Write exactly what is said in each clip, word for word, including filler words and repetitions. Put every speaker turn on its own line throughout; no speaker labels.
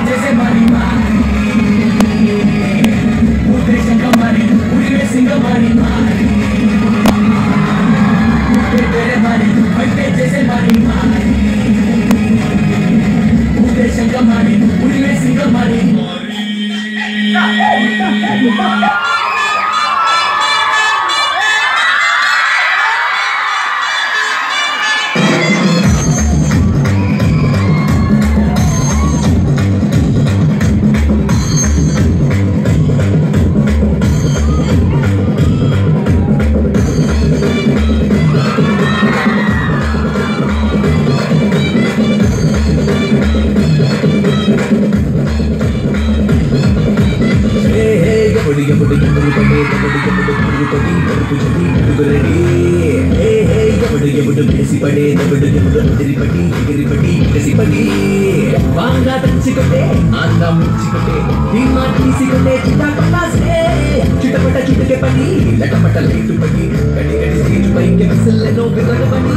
చేసే మరి మారి ఉద్దేశంగా మరి ఉరివేసింగా మరి మారి వేరే మరి బయటే చేసే మరి మారి ఉద్దేశంగా మరి ఉరివేసింగా మరి పడే దబడు దబడు తిరిపటి ఎగిరిపటి కసిపటి బాగా దంచికొట్టే అందం మించికొట్టే ధీమా తీసికొట్టే చిట్టపటాసే చిట్టపట చిట్టకే పని లటపట లేటు పని గడి గడి స్టేజ్ పైకి విసల్లెనో విరగబని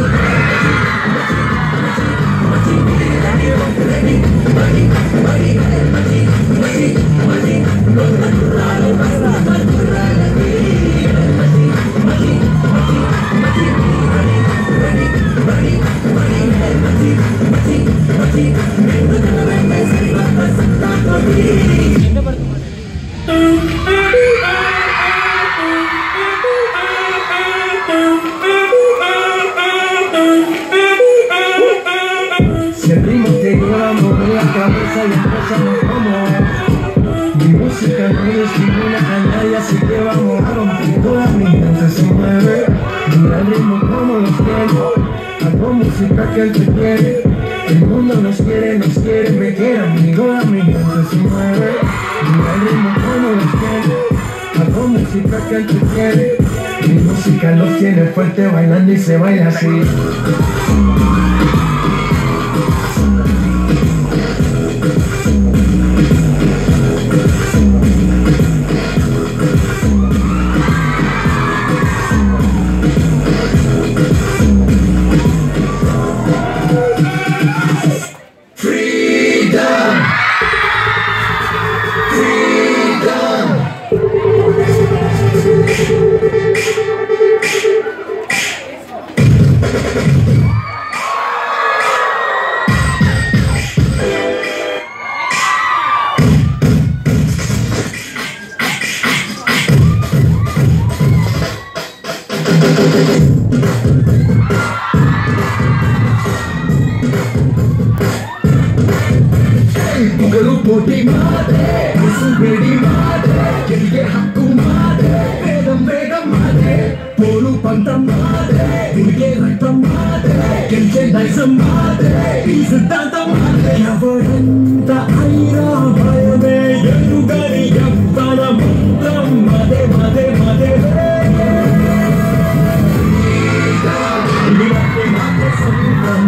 Si el ritmo te lleva a mover la cabeza y empieza a mover. Mi música no es ninguna canalla, así que vamos a romper. Toda mi gente se mueve. Mira el ritmo como los tiene. Hago música que entretiene. El mundo nos quiere, nos quiere, me quiere. Toda mi gente se mueve. Mira el ritmo como los tiene. Hago música que entretiene. Mi música los tiene fuerte bailando y se baila así.
Grupo di madre, super di madre, que diga haku madre, vedam vedam madre, polu pantam madre, diga raktam madre, que se daisa madre, isdanta madre, yavaranta aira bhayame yelugari yappana mantram made made made Idimate mate sangam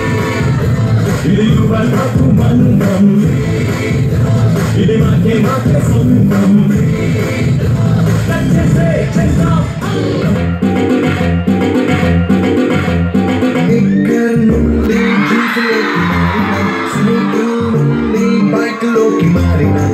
Idimate mandam Idi mate mate sangam Let's just say, let's stop
Nicker nulli, jeep loki marina, sneaker nulli, bike loki marina.